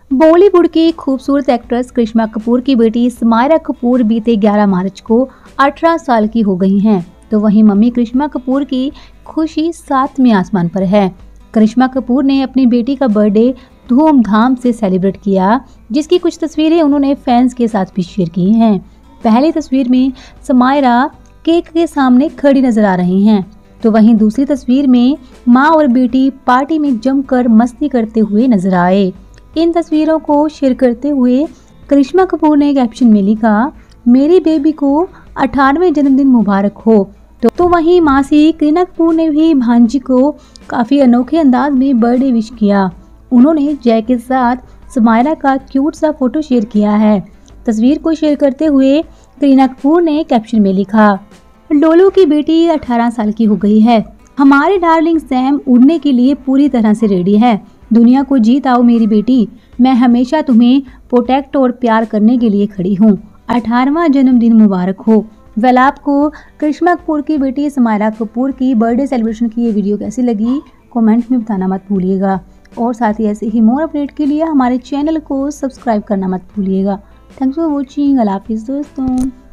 बॉलीवुड की खूबसूरत एक्ट्रेस करिश्मा कपूर की बेटी समायरा कपूर बीते 11 मार्च को 18 साल की हो गई हैं। तो वहीं मम्मी करिश्मा कपूर की खुशी सातवें आसमान पर है। करिश्मा कपूर ने अपनी बेटी का बर्थडे धूमधाम से सेलिब्रेट किया, जिसकी कुछ तस्वीरें उन्होंने फैंस के साथ भी शेयर की हैं। पहली तस्वीर में समायरा केक के सामने खड़ी नजर आ रही हैं, तो वहीं दूसरी तस्वीर में माँ और बेटी पार्टी में जमकर मस्ती करते हुए नजर आए। इन तस्वीरों को शेयर करते हुए करिश्मा कपूर ने कैप्शन में लिखा, मेरी बेबी को 18वें जन्मदिन मुबारक हो। तो वहीं मासी करीना कपूर ने भी भांजी को काफी अनोखे अंदाज में बर्थडे विश किया। उन्होंने जय के साथ समायरा का क्यूट सा फोटो शेयर किया है। तस्वीर को शेयर करते हुए करीना कपूर ने कैप्शन में लिखा, डोलू की बेटी 18 साल की हो गई है। हमारे डार्लिंग सैम उड़ने के लिए पूरी तरह से रेडी है। दुनिया को जीत आओ मेरी बेटी, मैं हमेशा तुम्हें प्रोटेक्ट और प्यार करने के लिए खड़ी हूँ। 18वां जन्मदिन मुबारक हो। वेल, आपको करिश्मा कपूर की बेटी समायरा कपूर की बर्थडे सेलिब्रेशन की ये वीडियो कैसी लगी, कमेंट में बताना मत भूलिएगा। और साथ ही ऐसे ही मोर अपडेट के लिए हमारे चैनल को सब्सक्राइब करना मत भूलिएगा। Thanks for watching. अल्लाह हाफिज़ दोस्तों।